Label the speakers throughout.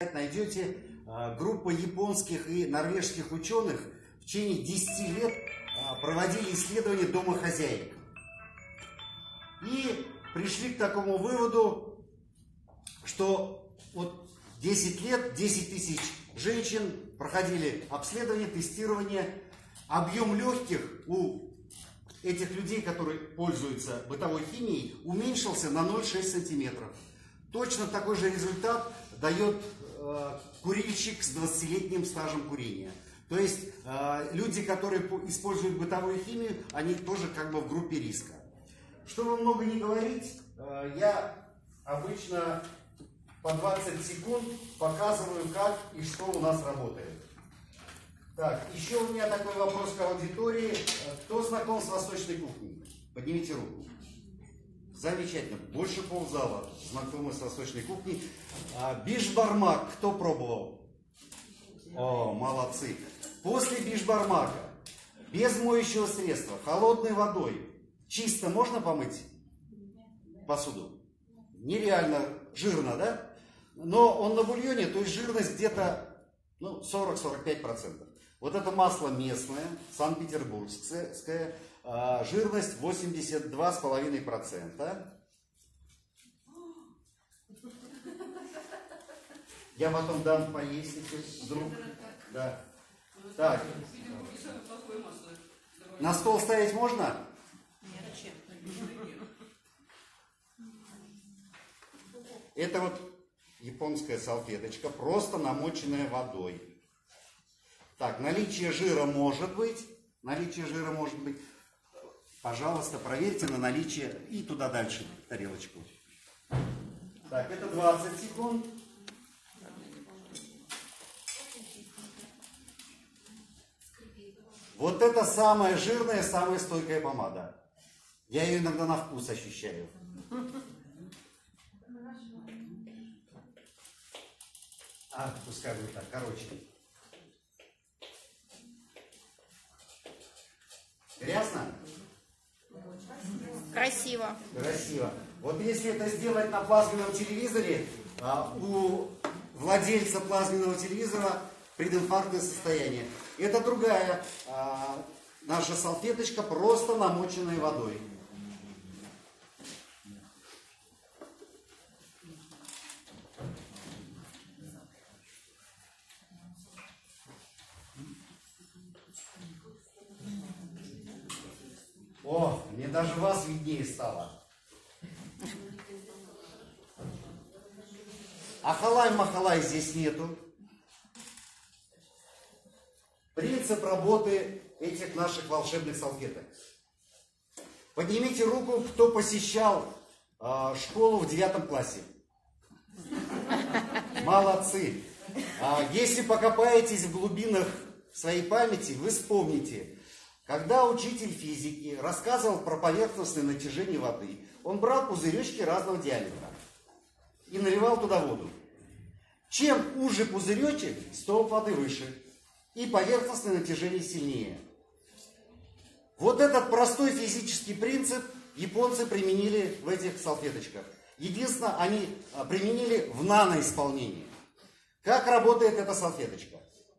Speaker 1: найдете группа японских и норвежских ученых в течение 10 лет проводили исследования домохозяек. И пришли к такому выводу, что вот 10 лет, 10 тысяч женщин проходили обследование, тестирование. Объем легких у этих людей, которые пользуются бытовой химией, уменьшился на 0,6 сантиметров. Точно такой же результат дает курильщик с 20-летним стажем курения. То есть люди, которые используют бытовую химию, они тоже как бы в группе риска. Чтобы много не говорить, я обычно по 20 секунд показываю, как и что у нас работает. Так, еще у меня такой вопрос к аудитории. Кто знаком с восточной кухней? Поднимите руку. Замечательно. Больше ползала знакомы с восточной кухней. Бишбармак кто пробовал? О, молодцы. После бишбармака, без моющего средства, холодной водой, чисто можно помыть посуду? Нереально жирно, да? Но он на бульоне, то есть жирность где-то 40-45%. Вот это масло местное, санкт-петербургское, жирность 82,5%. Я потом дам поесть, если вдруг. Да. Так. На стол ставить можно? Это вот японская салфеточка, просто намоченная водой. Так, наличие жира может быть. Наличие жира может быть. Пожалуйста, проверьте на наличие. И туда дальше тарелочку. Так, это 20 секунд. Вот это самая жирная, самая стойкая помада. Я ее иногда на вкус ощущаю. Пускай будет так, короче. Грязно?
Speaker 2: Красиво.
Speaker 1: Красиво. Вот если это сделать на плазменном телевизоре, у владельца плазменного телевизора прединфарктное состояние. Это другая наша салфеточка, просто намоченная водой. О, мне даже вас виднее стало. Ахалай-махалай здесь нету. Принцип работы этих наших волшебных салфеток. Поднимите руку, кто посещал школу в 9 классе. Молодцы. Если покопаетесь в глубинах своей памяти, вы вспомните. Когда учитель физики рассказывал про поверхностное натяжение воды, он брал пузыречки разного диаметра и наливал туда воду. Чем уже пузыречек, столб воды выше, и поверхностное натяжение сильнее. Вот этот простой физический принцип японцы применили в этих салфеточках. Единственное, они применили в наноисполнении. Как работает эта салфеточка?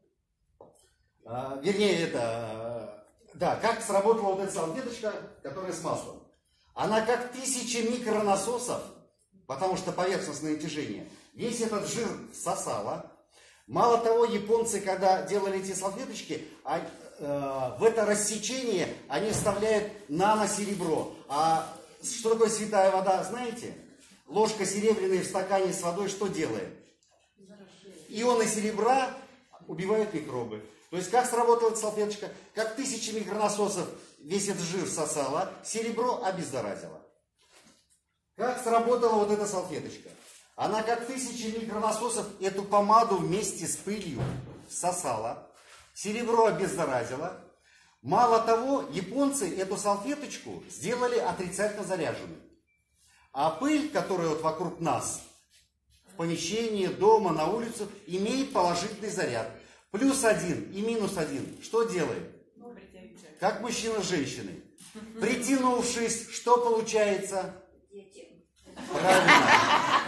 Speaker 1: Как сработала вот эта салфеточка, которая с маслом? Она как 1000 микронасосов, потому что поверхностное натяжение, весь этот жир всосала. Мало того, японцы, когда делали эти салфеточки, в это рассечение они вставляют наносеребро. А что такое святая вода, знаете? Ложка серебряная в стакане с водой что делает? Ионы серебра убивают микробы. То есть, как сработала эта салфеточка? Как 1000 микронасосов весь этот жир всосала, серебро обеззаразило. Как сработала вот эта салфеточка? Она как 1000 микронасосов эту помаду вместе с пылью всосала, серебро обеззаразило. Мало того, японцы эту салфеточку сделали отрицательно заряженной. А пыль, которая вот вокруг нас, в помещении, дома, на улицу, имеет положительный заряд. +1 и -1. Что делает? Как мужчина с женщиной. Притянувшись, что получается? Правильно.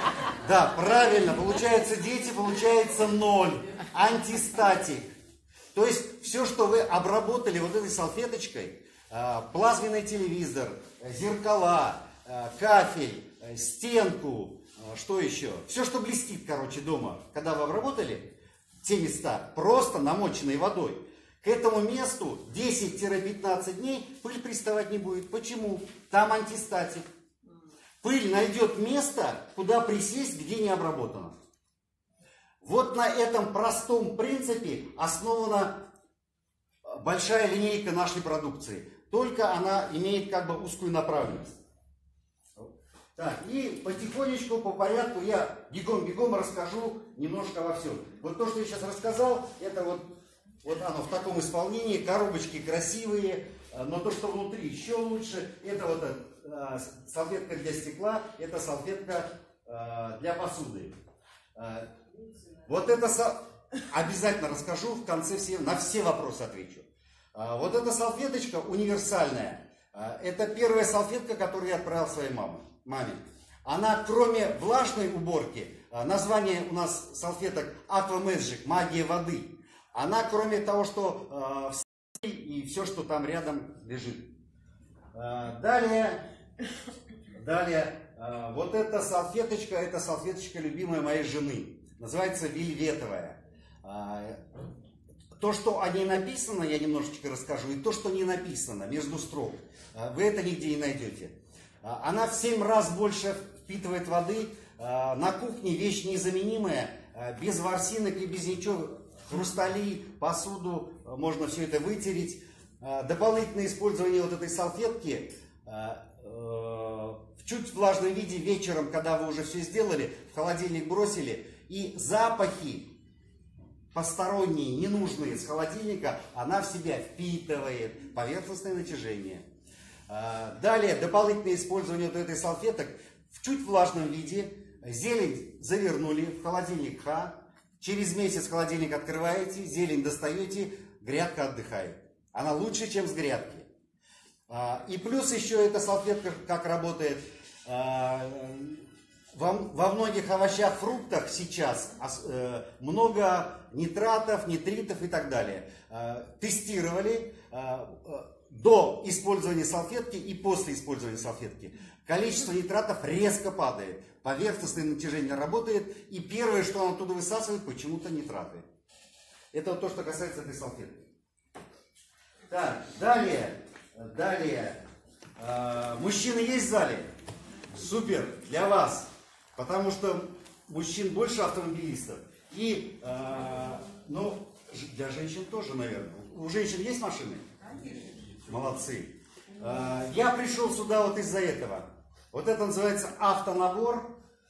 Speaker 1: Да, правильно, получается дети, получается 0. Антистатик. То есть все, что вы обработали вот этой салфеточкой, плазменный телевизор, зеркала, кафель, стенку, что еще? Все, что блестит, короче, дома, когда вы обработали те места, просто намоченной водой, к этому месту 10-15 дней пыль приставать не будет. Почему? Там антистатик. Пыль найдет место, куда присесть, где не обработано. Вот на этом простом принципе основана большая линейка нашей продукции. Только она имеет как бы узкую направленность. Так, и потихонечку, по порядку я бегом-бегом расскажу немножко во всем. Вот то, что я сейчас рассказал, это вот оно в таком исполнении. Коробочки красивые, но то, что внутри еще лучше, это вот салфетка для стекла, это салфетка для посуды. Вот это обязательно расскажу, в конце на все вопросы отвечу. Вот эта салфеточка универсальная. Это первая салфетка, которую я отправил своей маме. Она, кроме влажной уборки, название у нас салфеток Aqua Magic, магия воды. Она, кроме того, что и все, что там рядом лежит. Далее, вот эта салфеточка, это салфеточка любимой моей жены. Называется вельветовая. То, что о ней написано, я немножечко расскажу, и то, что не написано, между строк, вы это нигде не найдете. Она в 7 раз больше впитывает воды, на кухне вещь незаменимая, без ворсинок и без ничего, хрустали, посуду, можно все это вытереть. Дополнительное использование вот этой салфетки в чуть влажном виде вечером, когда вы уже все сделали, в холодильник бросили, и запахи посторонние, ненужные с холодильника, она в себя впитывает поверхностное натяжение. Далее, дополнительное использование вот этой салфеток в чуть влажном виде. Зелень завернули в холодильник Х. Через месяц холодильник открываете, зелень достаете, грядка отдыхает. Она лучше, чем с грядки. И плюс еще эта салфетка как работает. Во многих овощах, фруктах сейчас много нитратов, нитритов и так далее. Тестировали до использования салфетки и после использования салфетки. Количество нитратов резко падает. Поверхностное натяжение работает. И первое, что он оттуда высасывает, почему-то нитраты. Это вот то, что касается этой салфетки. Так, далее. Мужчины есть в зале? Супер, для вас. Потому что мужчин больше автомобилистов. И, ну, для женщин тоже, наверное. У женщин есть машины? Молодцы. Я пришел сюда вот из-за этого. Вот это называется автонабор.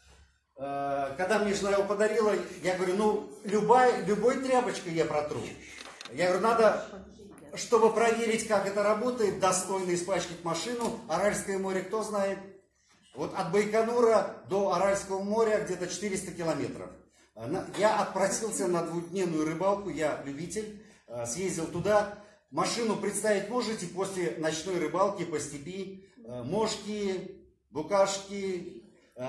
Speaker 1: Когда мне жена его подарила, я говорю, ну, любой тряпочкой я протру. Я говорю, надо, чтобы проверить, как это работает, достойно испачкать машину. Аральское море кто знает? Вот от Байконура до Аральского моря где-то 400 километров. Я отпросился на двухдневную рыбалку, я любитель, съездил туда. Машину представить можете после ночной рыбалки по степи? Мошки, букашки.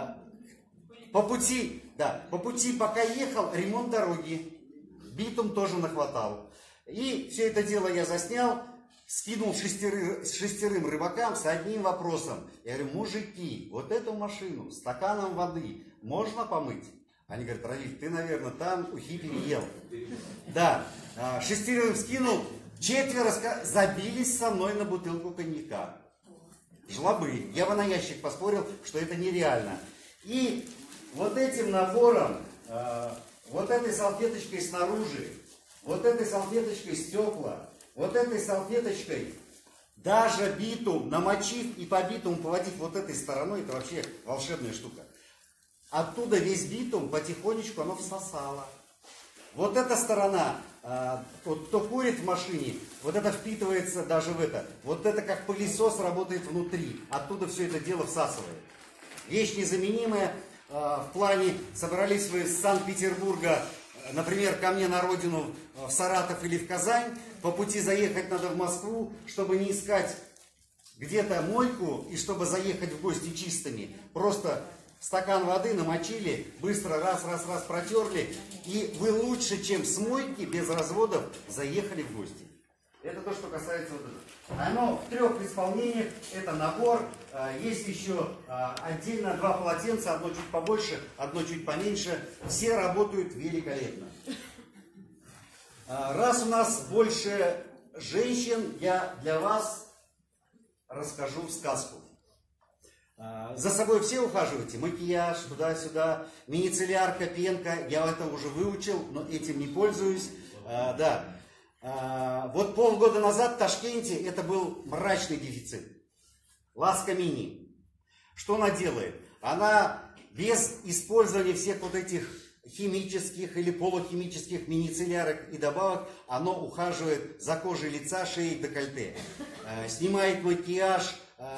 Speaker 1: По пути, пока ехал, ремонт дороги. Битум тоже нахватал. И все это дело я заснял. Скинул шестерым рыбакам с одним вопросом. Я говорю, мужики, вот эту машину стаканом воды можно помыть? Они говорят, Равиль, ты, наверное, там ухи переел. Да, шестерым скинул, 4 забились со мной на бутылку коньяка. Жлобы. Я бы на ящик поспорил, что это нереально. И вот этим набором, вот этой салфеточкой снаружи, вот этой салфеточкой стекла, вот этой салфеточкой, даже битум, намочив и по битуму поводить вот этой стороной, это вообще волшебная штука. Оттуда весь битум потихонечку оно всосало. Вот эта сторона, вот кто курит в машине, вот это впитывается даже в это. Вот это как пылесос работает внутри, оттуда все это дело всасывает. Вещь незаменимая. В плане, собрались вы из Санкт-Петербурга, например, ко мне на родину, в Саратов или в Казань, по пути заехать надо в Москву, чтобы не искать где-то мойку и чтобы заехать в гости чистыми. Просто стакан воды намочили, быстро раз протерли, и вы лучше, чем с мойки, без разводов, заехали в гости. Это то, что касается вот этого. Оно в 3 исполнениях, это набор. Есть еще отдельно 2 полотенца, одно чуть побольше, одно чуть поменьше. Все работают великолепно. Раз у нас больше женщин, я для вас расскажу сказку. За собой все ухаживаете? Макияж, туда-сюда, мицеллярка, пенка. Я это уже выучил, но этим не пользуюсь. Да. Вот полгода назад в Ташкенте это был мрачный дефицит. Ласка Мини. Что она делает? Она без использования всех вот этих химических или полухимических мицеллярок и добавок, оно ухаживает за кожей лица, шеей, декольте. Снимает макияж.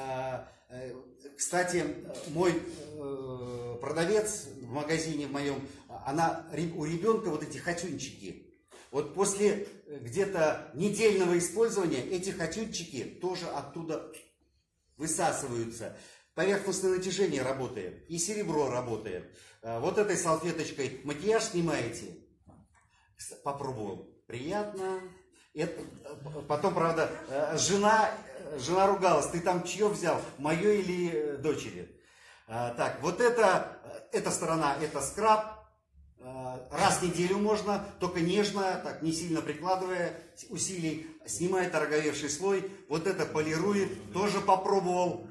Speaker 1: Кстати, мой продавец в магазине в моем, у ребенка вот эти хатюнчики. Вот после где-то недельного использования эти хатюнчики тоже оттуда высасываются. Поверхностное натяжение работает, и серебро работает. Вот этой салфеточкой макияж снимаете. Попробовал. Приятно. Потом, правда, жена ругалась. Ты там чье взял? Мое или дочери? Так, вот эта сторона, это скраб. Раз в неделю можно, только нежно, так не сильно прикладывая усилий, снимает ороговевший слой. Вот это полирует, тоже попробовал.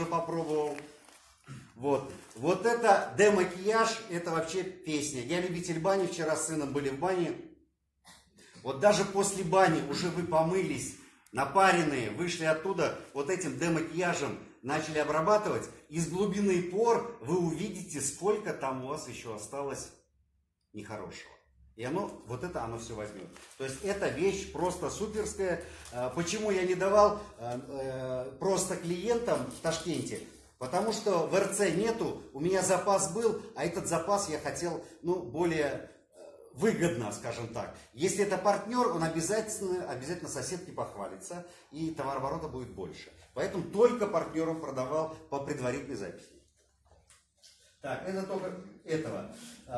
Speaker 1: Вот это демакияж, это вообще песня. Я любитель бани, вчера с сыном были в бане. Вот даже после бани уже вы помылись, напаренные, вышли оттуда, вот этим демакияжем начали обрабатывать. Из глубины пор вы увидите, сколько там у вас еще осталось нехорошего. И вот это оно все возьмет. То есть эта вещь просто суперская. Почему я не давал просто клиентам в Ташкенте? Потому что в РЦ нету, у меня запас был, а этот запас я хотел, более выгодно, скажем так. Если это партнер, он обязательно соседке похвалится, и товарооборота будет больше. Поэтому только партнерам продавал по предварительной записи. Так, это только этого.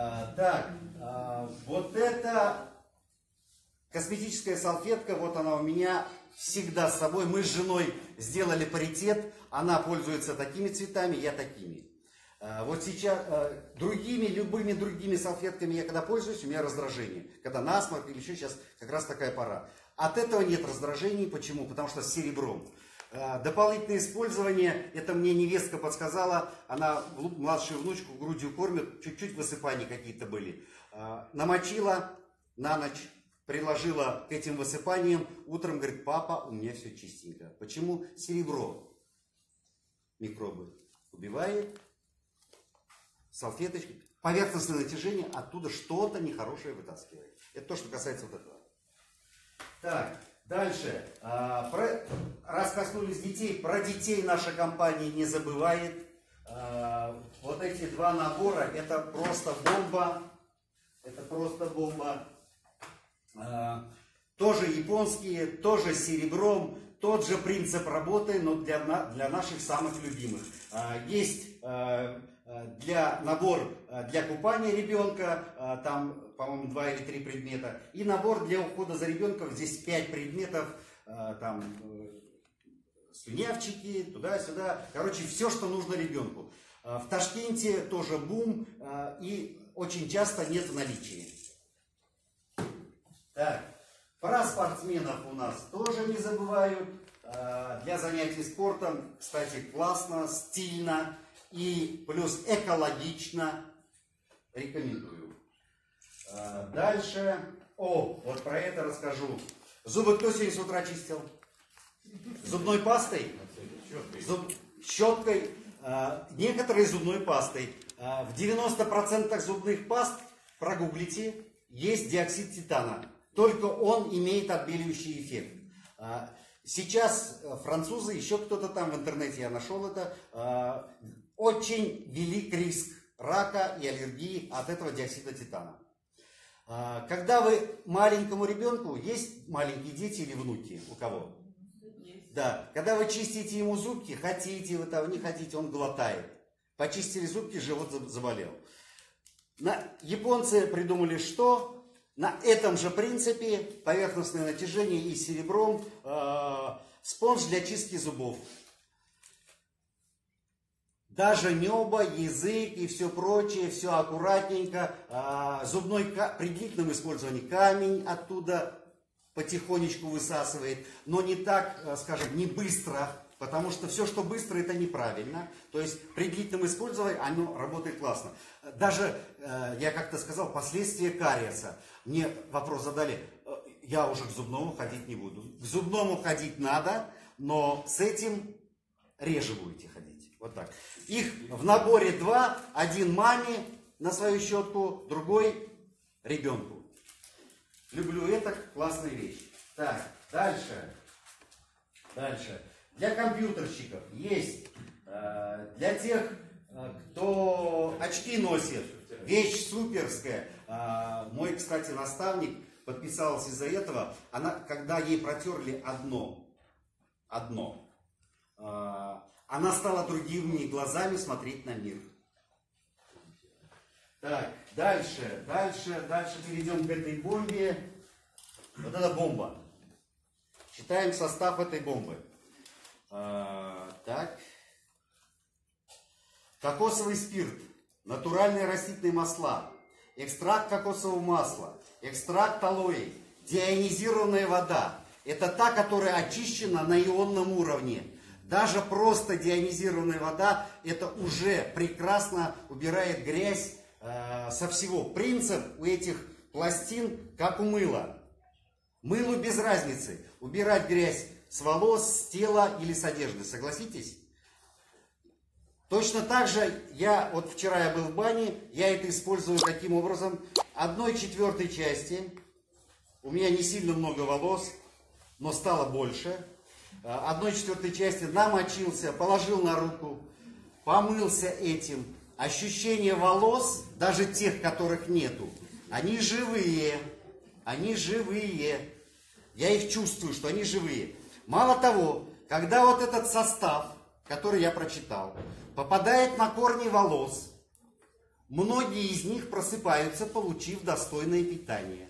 Speaker 1: Вот это косметическая салфетка, вот она у меня всегда с собой. Мы с женой сделали паритет, она пользуется такими цветами, я такими. Вот сейчас любыми другими салфетками я когда пользуюсь, у меня раздражение. Когда насморк или еще сейчас как раз такая пора. От этого нет раздражений. Почему? Потому что с серебром. Дополнительное использование, это мне невестка подсказала, она младшую внучку грудью кормит, чуть-чуть высыпания какие-то были. Намочила на ночь, приложила к этим высыпаниям, утром говорит: папа, у меня все чистенько. Почему? Серебро микробы убивает, салфеточки, поверхностное натяжение, оттуда что-то нехорошее вытаскивает. Это то, что касается вот этого. Так. Дальше, раз коснулись детей, про детей наша компания не забывает. Вот эти 2 набора, это просто бомба. Тоже японские, тоже с серебром, тот же принцип работы, но для наших самых любимых. Есть набор для купания ребенка, там, по-моему, 2 или 3 предмета, и набор для ухода за ребенком, здесь 5 предметов, там, слюнявчики, туда-сюда, короче, все, что нужно ребенку. В Ташкенте тоже бум, и очень часто нет в наличии. Так, про спортсменов у нас тоже не забывают. Для занятий спортом, кстати, классно, стильно и плюс экологично. Рекомендую. Дальше. Вот про это расскажу. Зубы кто сегодня с утра чистил? Зубной пастой? Щеткой. Некоторые зубной пастой. В 90% зубных паст, прогуглите, есть диоксид титана. Только он имеет отбеливающий эффект. Сейчас французы, еще кто-то там в интернете, я нашел это, очень велик риск рака и аллергии от этого диоксида титана. Когда вы маленькому ребенку, есть маленькие дети или внуки? У кого? Да. Когда вы чистите ему зубки, хотите вы того, не хотите, он глотает. Почистили зубки, живот заболел. Японцы придумали что? На этом же принципе поверхностное натяжение и серебром спонж для чистки зубов. Даже небо, язык и все прочее, все аккуратненько. При длительном использовании камень оттуда потихонечку высасывает, но не так, скажем, не быстро, потому что все, что быстро, это неправильно. То есть при длительном использовании оно работает классно. Даже, я как-то сказал, последствия кариеса. Мне вопрос задали, я уже к зубному ходить не буду. К зубному ходить надо, но с этим реже будете ходить. Вот так. Их в наборе два. Один маме на свою щетку, другой ребенку. Люблю это, классная вещь. Так, дальше. Для компьютерщиков есть, для тех, кто очки носит, вещь суперская. Мой, кстати, наставник подписался из-за этого. Когда ей протерли одно, она стала другими глазами смотреть на мир. Так, дальше перейдем к этой бомбе. Вот это бомба. Читаем состав этой бомбы. Так. Кокосовый спирт, натуральные растительные масла, экстракт кокосового масла, экстракт алоэ, деионизированная вода. Это та, которая очищена на ионном уровне. Даже просто деионизированная вода, это уже прекрасно убирает грязь со всего. Принцип у этих пластин, как у мыла. Мылу без разницы. Убирать грязь с волос, с тела или с одежды. Согласитесь? Точно так же, вчера я был в бане, я это использую таким образом. 1/4 части, у меня не сильно много волос, но стало больше. 1/4 части намочился, положил на руку, помылся этим. Ощущение волос, даже тех, которых нету, они живые. Я их чувствую, что они живые. Мало того, когда вот этот состав, который я прочитал, попадает на корни волос, многие из них просыпаются, получив достойное питание.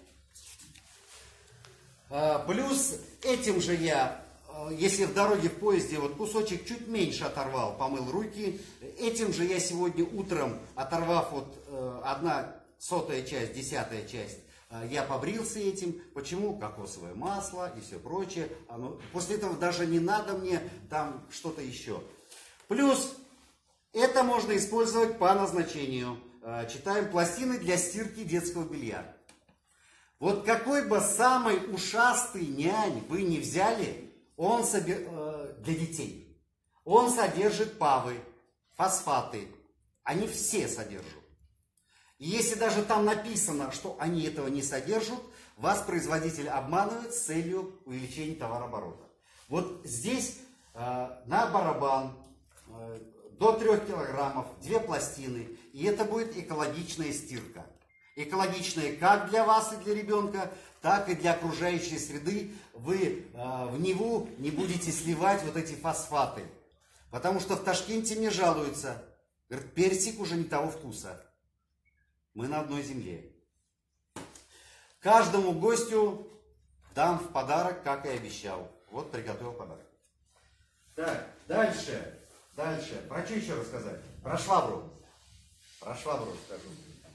Speaker 1: Плюс этим же я, если в дороге в поезде вот кусочек чуть меньше оторвал, помыл руки, этим же я сегодня утром, оторвав вот 1/100 часть, 10 часть, я побрился этим. Почему? Кокосовое масло и все прочее. После этого даже не надо мне там что-то еще. Плюс это можно использовать по назначению. Читаем пластины для стирки детского белья. Вот какой бы самый ушастый нянь вы не взяли, он для детей. Он содержит ПАВы, фосфаты. Они все содержат. И если даже там написано, что они этого не содержат, вас производитель обманывает с целью увеличения товарооборота. Вот здесь на барабан до 3 килограммов 2 пластины, и это будет экологичная стирка. Экологичная как для вас и для ребенка, так и для окружающей среды. Вы в Неву не будете сливать вот эти фосфаты. Потому что в Ташкенте мне жалуются. Говорят, персик уже не того вкуса. Мы на одной земле. Каждому гостю дам в подарок, как и обещал. Вот приготовил подарок. Так, дальше. Про что еще рассказать? Про швабру. Про швабру скажу.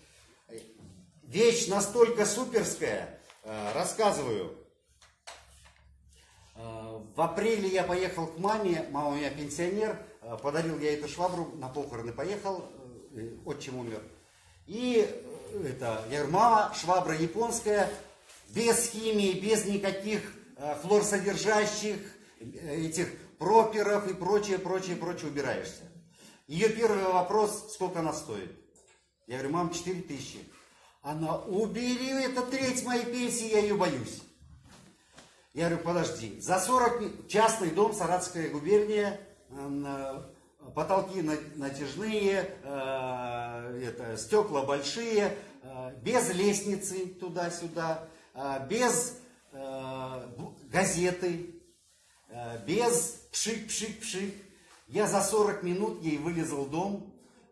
Speaker 1: Вещь настолько суперская. Рассказываю. В апреле я поехал к маме. Мама у меня пенсионер. Подарил я эту швабру. На похороны поехал. Отчим умер. И я говорю, мама, швабра японская, без химии, без никаких флуорсодержащих этих проперов и прочее убираешься. Ее первый вопрос, сколько она стоит? Я говорю, мам, 4000. Она, убери, это треть моей пенсии, я ее боюсь. Я говорю, подожди, за 40, частный дом, Саратовская губерния, потолки натяжные, стекла большие, без лестницы туда-сюда, без газеты, без пшик-пшик-пшик. Я за 40 минут ей вылезал дом,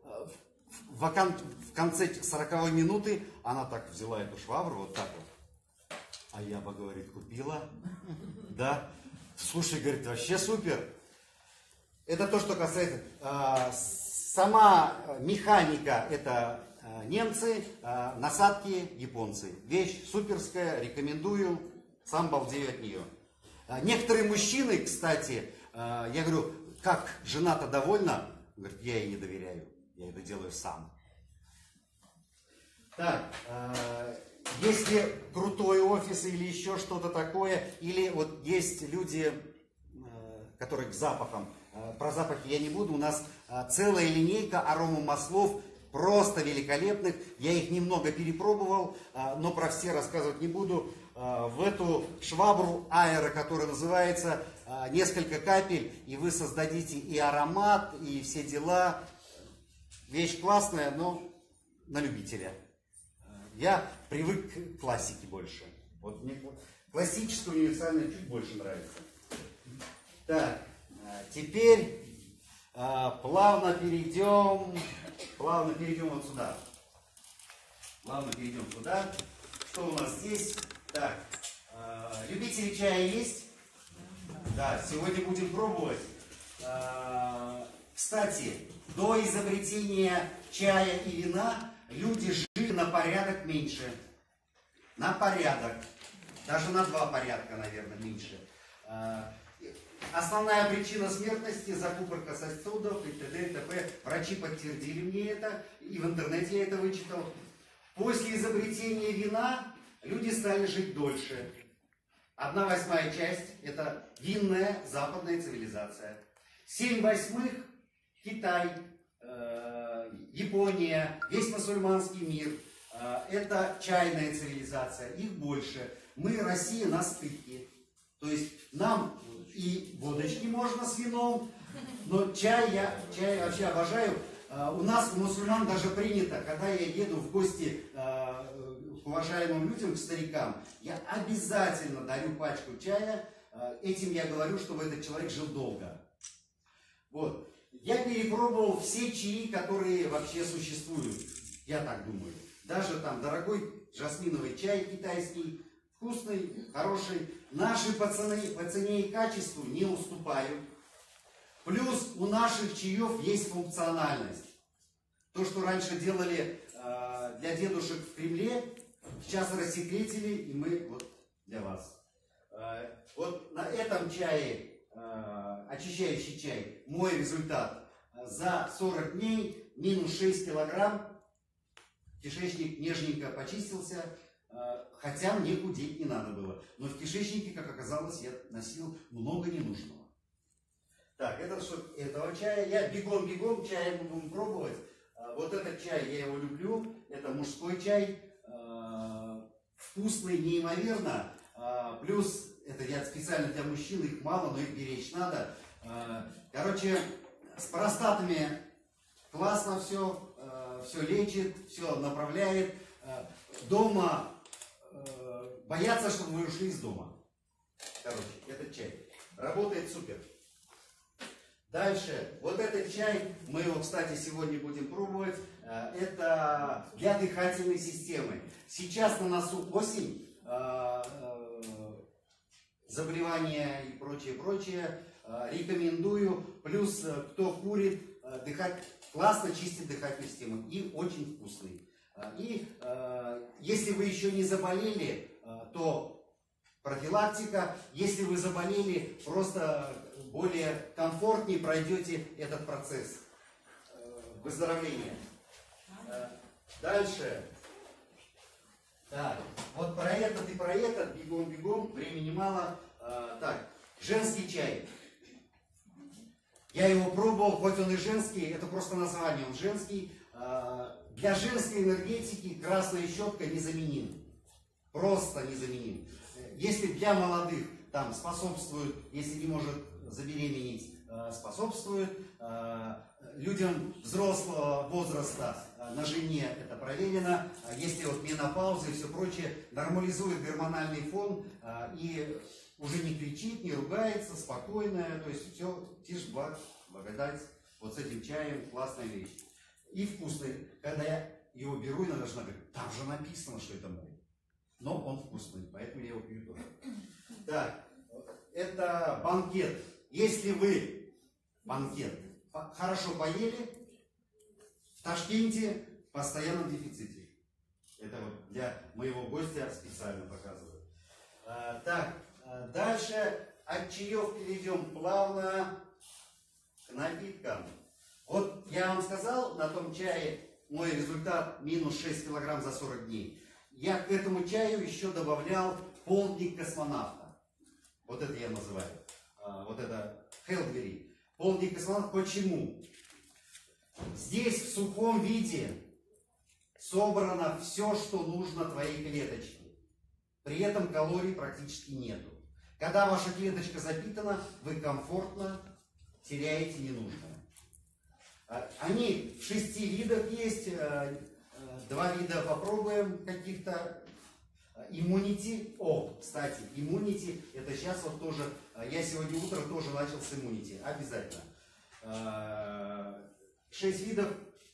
Speaker 1: в конце 40-й минуты она так взяла эту швабру, вот так вот. А я бы, говорит, купила. Да. Слушай, говорит, вообще супер. Это то, что касается. Сама механика это немцы, насадки японцы. Вещь суперская, рекомендую, сам балдею от нее. Некоторые мужчины, кстати, я говорю, как жена-то довольна? Говорит, я ей не доверяю, я это делаю сам. Так, если крутой офис или еще что-то такое, или вот есть люди, которые к запахам, про запахи я не буду, у нас целая линейка аромамаслов, просто великолепных, я их немного перепробовал, но про все рассказывать не буду. В эту швабру аэро, которая называется, несколько капель, и вы создадите и аромат, и все дела. Вещь классная, но на любителя. Я привык к классике больше. Вот мне классическое универсальное чуть больше нравится. Так, теперь плавно перейдем вот сюда. Плавно перейдем сюда. Что у нас здесь? Так, любители чая есть? Да, сегодня будем пробовать. Кстати, до изобретения чая и вина люди жили на порядок меньше. На порядок. Даже на 2 порядка, наверное, меньше. Основная причина смертности – закупорка сосудов и т.д. и т.п. Врачи подтвердили мне это, и в интернете я это вычитал. После изобретения вина люди стали жить дольше. 1/8 часть – это винная западная цивилизация. 7/8 – Китай, Япония, весь мусульманский мир. Это чайная цивилизация, их больше. Мы, Россия, на стыке. То есть нам и водочки можно с вином, но чай я вообще обожаю. У нас, у мусульман, даже принято, когда я еду в гости к уважаемым людям, к старикам, я обязательно дарю пачку чая. Этим я говорю, чтобы этот человек жил долго. Вот. Я перепробовал все чаи, которые вообще существуют. Я так думаю. Даже там дорогой жасминовый чай китайский, вкусный, хороший. Наши по цене и качеству не уступают. Плюс у наших чаев есть функциональность. То, что раньше делали для дедушек в Кремле, сейчас рассекретили, и мы вот для вас. Вот на этом чае, очищающий чай, мой результат за 40 дней минус 6 килограмм. Кишечник нежненько почистился, хотя мне худеть не надо было. Но в кишечнике, как оказалось, я носил много ненужного. Так, это что этого чая. Я бегом чай будем пробовать. Вот этот чай, я его люблю. Это мужской чай. Вкусный неимоверно. Плюс, это я специально для мужчин, их мало, но их беречь надо. Короче, с простатами классно все. Все лечит, все направляет. Дома боятся, чтобы вы ушли из дома. Короче, этот чай работает супер. Дальше, вот этот чай, мы его, кстати, сегодня будем пробовать. Это для дыхательной системы. Сейчас на носу осень, заболевания и прочее. Рекомендую. Плюс, кто курит, классно чистит дыхательную систему и очень вкусный. И если вы еще не заболели, то профилактика. Если вы заболели, просто более комфортнее пройдете этот процесс выздоровления. Дальше. Так, вот про этот и про этот, бегом, времени мало. Так, женский чай. Я его пробовал, хоть он и женский, это просто название, он женский. Для женской энергетики красная щетка незаменим. Просто незаменим. Если для молодых там способствует, если не может забеременеть, способствует. Людям взрослого возраста на жене это проверено. Если вот менопауза и все прочее, нормализует гормональный фон и уже не кричит, не ругается, спокойная, то есть все, тишь, благодать. Вот с этим чаем классная вещь. и вкусный. Когда я его беру, иногда жена говорит, там же написано, что это мой. Но он вкусный, поэтому я его пью тоже. Так, это банкет. Если вы банкет хорошо поели, в Ташкенте в постоянном дефиците. Это вот для моего гостя специально показываю. Так, дальше от чаев перейдем плавно к напиткам. Вот я вам сказал, на том чае мой результат минус 6 килограмм за 40 дней. Я к этому чаю еще добавлял полдник космонавта. Вот это я называю. Вот это Хелбери. Полдник космонавта. Почему? Здесь в сухом виде собрано все, что нужно твоей клеточке. При этом калорий практически нету. Когда ваша клеточка запитана, вы комфортно теряете ненужное. Они в 6 видах есть. 2 вида попробуем каких-то. Иммунити. О, кстати, иммунити. Это сейчас вот тоже. Я сегодня утром тоже начал с иммунити. Обязательно. 6 видов.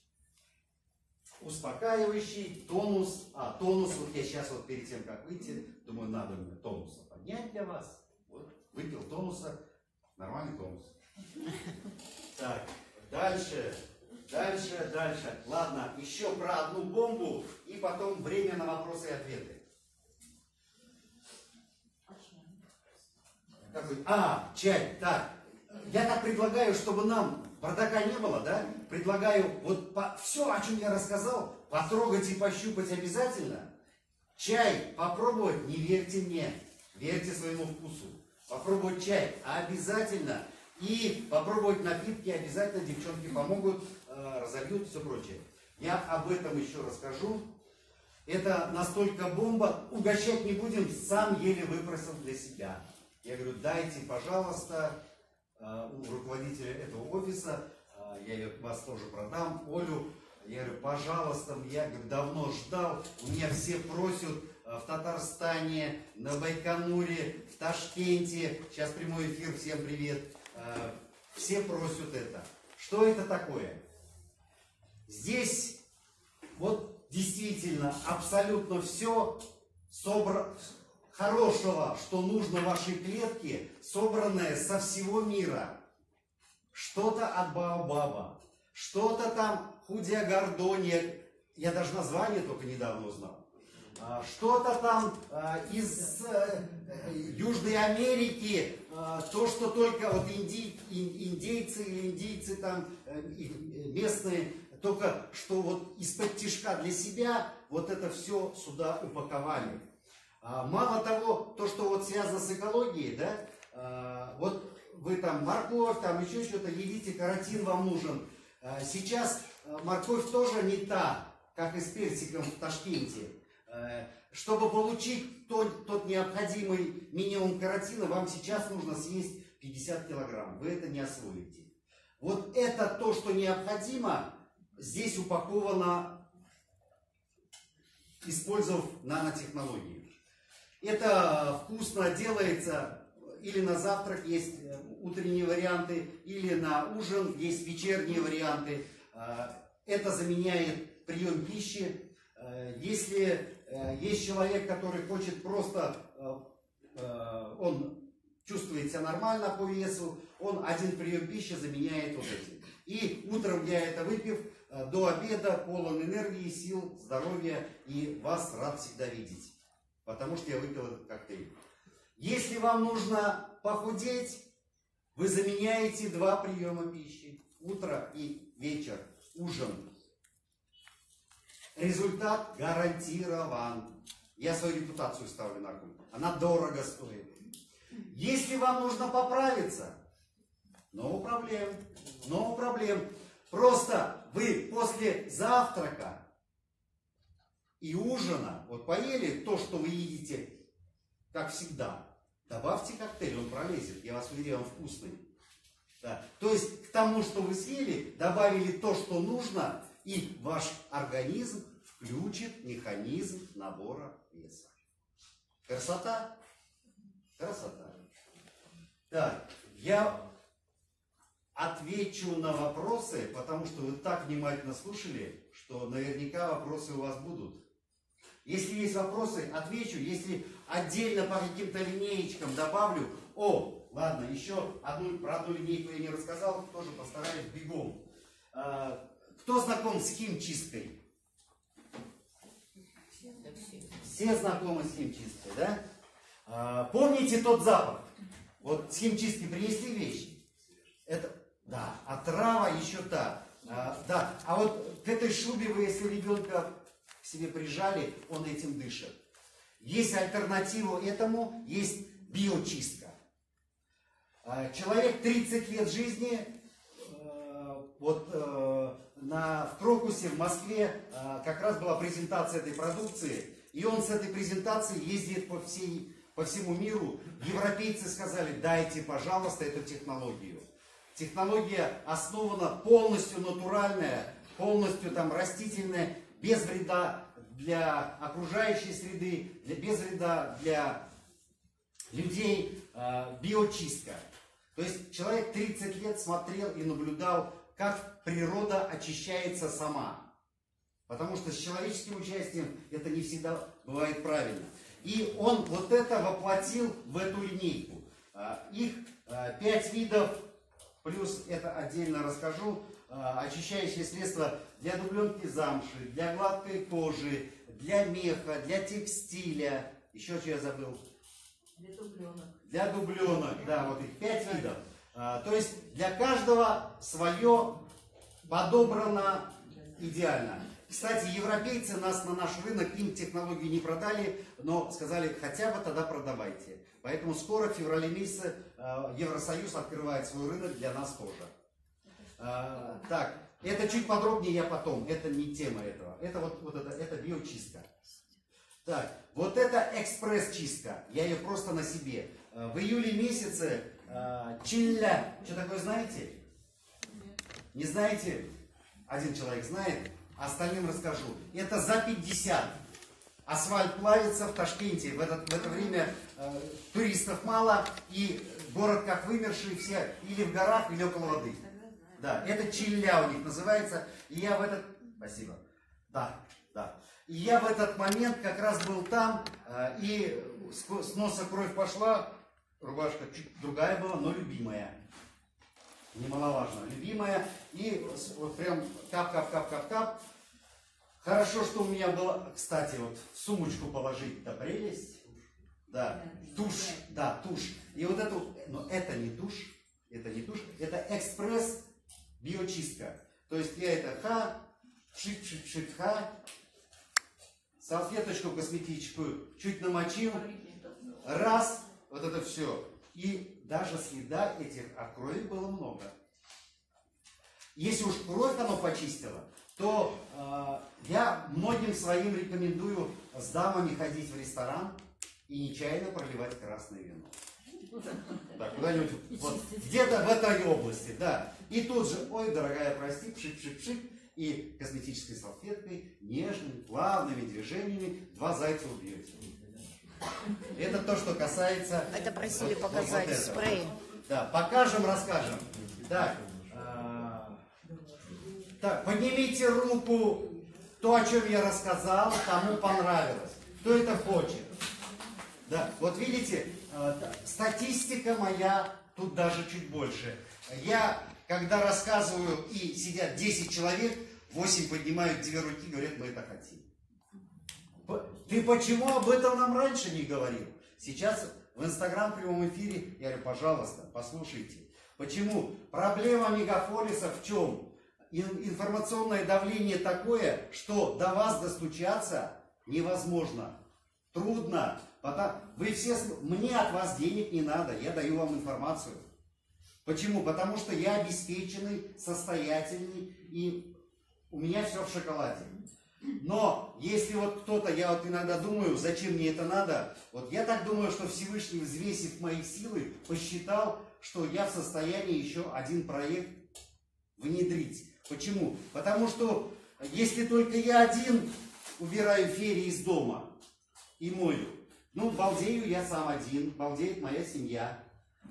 Speaker 1: Успокаивающий, тонус. Тонус. Вот я сейчас вот перед тем, как выйти, думаю, надо мне тонуса поднять для вас. Вот, выпил тонуса. Нормальный тонус. Так, дальше. Дальше. Ладно, еще про одну бомбу и потом время на вопросы и ответы. Чай. Так, я так предлагаю, чтобы нам бардака не было, да? Предлагаю вот все, о чем я рассказал, потрогать и пощупать обязательно. Чай попробовать, не верьте мне, верьте своему вкусу. Попробовать чай обязательно. И попробовать напитки обязательно, девчонки помогут, разольют, все прочее. Я об этом еще расскажу. Это настолько бомба, угощать не будем, сам еле выпросил для себя. Я говорю, дайте, пожалуйста, у руководителя этого офиса, я вас тоже продам, Олю, я говорю, пожалуйста, я говорю, давно ждал, у меня все просят в Татарстане, на Байконуре, в Ташкенте, сейчас прямой эфир, всем привет. Все просят это. Что это такое? Здесь вот действительно абсолютно все хорошего, что нужно вашей клетке, собранное со всего мира. Что-то от Баобаба, что-то там худия-гордония, я даже название только недавно узнал. Что-то там из Южной Америки, то, что только вот индейцы там местные, только что вот из-под тишка для себя вот это все сюда упаковали. Мало того, то, что вот связано с экологией, да, вот вы там морковь, там еще что-то едите, каротин вам нужен. Сейчас морковь тоже не та, как и с персиком в Ташкенте. Чтобы получить тот необходимый минимум каротина, вам сейчас нужно съесть 50 килограмм. Вы это не освоите. Вот это то, что необходимо, здесь упаковано, использовав нанотехнологии. Это вкусно делается или на завтрак, есть утренние варианты, или на ужин есть вечерние варианты. Это заменяет прием пищи. Если есть человек, который хочет просто, он чувствует себя нормально по весу, он один прием пищи заменяет вот этим. И утром я это выпив, до обеда полон энергии, сил, здоровья, и вас рад всегда видеть. Потому что я выпил этот коктейль. Если вам нужно похудеть, вы заменяете 2 приема пищи. Утро и вечер. Ужин. Результат гарантирован. Я свою репутацию ставлю на кон. Она дорого стоит. Если вам нужно поправиться, no проблем. Просто вы после завтрака и ужина, вот поели то, что вы едите, как всегда, добавьте коктейль, он пролезет, я вас уверяю, он вкусный. Да. То есть к тому, что вы съели, добавили то, что нужно, и ваш организм включит механизм набора веса. Красота? Красота. Так, я отвечу на вопросы, потому что вы так внимательно слушали, что наверняка вопросы у вас будут. Если есть вопросы, отвечу. Если отдельно по каким-то линеечкам добавлю. О, ладно, еще про одну линейку я не рассказал, тоже постараюсь бегом. Кто знаком с химчисткой? Все знакомы с химчисткой, да? Помните тот запах? Вот с химчистки принесли вещи? Это, да, отрава еще та. Да, а вот к этой шубе вы, если ребенка к себе прижали, он этим дышит. Есть альтернатива этому, есть биочистка. Человек 30 лет жизни, в Крокусе в Москве как раз была презентация этой продукции, и он с этой презентацией ездит по всему миру. Европейцы сказали: дайте, пожалуйста, эту технологию. Технология основана полностью натуральная, полностью там растительная, без вреда для окружающей среды, без вреда для людей, биочистка. То есть человек 30 лет смотрел и наблюдал, как природа очищается сама. Потому что с человеческим участием это не всегда бывает правильно. И он вот это воплотил в эту линейку. Их 5 видов, плюс это отдельно расскажу. Очищающие средства для дубленки замши, для гладкой кожи, для меха, для текстиля. Еще что я забыл?
Speaker 2: Для дубленок.
Speaker 1: Для дубленок, да, вот их 5 видов. То есть для каждого свое подобрано идеально. Кстати, европейцы нас на наш рынок, им технологию не продали, но сказали: хотя бы тогда продавайте. Поэтому скоро, в феврале месяце, Евросоюз открывает свой рынок для нас тоже. Так, это чуть подробнее я потом, это не тема этого. Это биочистка. Так, вот это экспресс-чистка, я ее просто на себе. В июле месяце чилля, что такое знаете? Не знаете? Один человек знает, остальным расскажу. Это за 50. Асфальт плавится в Ташкенте. В это время туристов мало, и город как вымерший, все или в горах, или около воды. Да, это чилля у них называется. И я в этот... Спасибо. Да. И я в этот момент как раз был там, и с носа кровь пошла, рубашка чуть другая была, но любимая. Немаловажно, любимая. И вот прям кап. Хорошо, что у меня было, кстати, вот в сумочку положить, да, прелесть. Да, тушь, да, тушь. И вот эту, но это не тушь, это экспресс биочистка. То есть я это пшик, салфеточку косметическую чуть намочил, раз, вот это все. И даже следа этих от крови было много. Если уж кровь оно почистило, то я многим своим рекомендую с дамами ходить в ресторан и нечаянно проливать красное вино. Так, куда-нибудь, вот, где-то в этой области, да. И тут же: ой, дорогая, прости, пшик, и косметической салфеткой, нежными, плавными движениями 2 зайца убьете. Это то, что касается...
Speaker 3: Это просили показать
Speaker 1: вот
Speaker 3: спрей.
Speaker 1: Да, покажем, расскажем. Так, поднимите руку, то, о чем я рассказал, кому понравилось. Кто это хочет? Да, вот видите, статистика моя тут даже чуть больше. Я, когда рассказываю и сидят 10 человек, 8 поднимают 2 руки, говорят: мы это хотим. Ты почему об этом нам раньше не говорил? Сейчас в Инстаграм в прямом эфире я говорю: пожалуйста, послушайте. Почему? Проблема мегаполисов в чем? Информационное давление такое, что до вас достучаться невозможно. Трудно. Вы все... Мне от вас денег не надо, я даю вам информацию. Почему? Потому что я обеспеченный, состоятельный, и у меня все в шоколаде. Но если вот кто-то, я вот иногда думаю, зачем мне это надо, вот я так думаю, что Всевышний, взвесив мои силы, посчитал, что я в состоянии еще один проект внедрить. Почему? Потому что если только я один убираю ферии из дома и мою, ну, балдею я сам один, балдеет моя семья.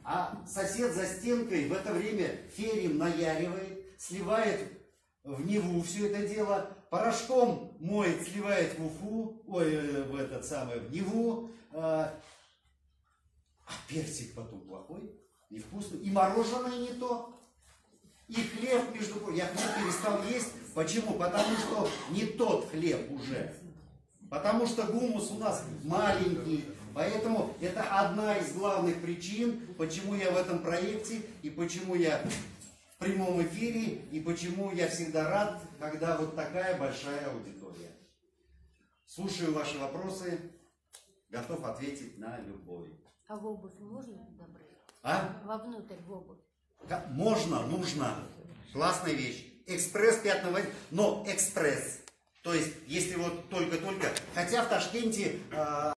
Speaker 1: А сосед за стенкой в это время ферин наяривает, сливает в Неву все это дело, порошком моет, сливает в Уфу, в Неву, а персик потом плохой, невкусный, и мороженое не то, и хлеб, между прочим, я хлеб перестал есть, почему? Потому что не тот хлеб уже, потому что гумус у нас маленький, поэтому это одна из главных причин, почему я в этом проекте, и почему я в прямом эфире, и почему я всегда рад, когда вот такая большая аудитория. Слушаю ваши вопросы, готов ответить на любой.
Speaker 3: А в обувь можно туда брать?
Speaker 1: А?
Speaker 3: Вовнутрь в обувь.
Speaker 1: Можно, нужно. Классная вещь. Экспресс пятного, но экспресс. То есть, если вот только-только, хотя в Ташкенте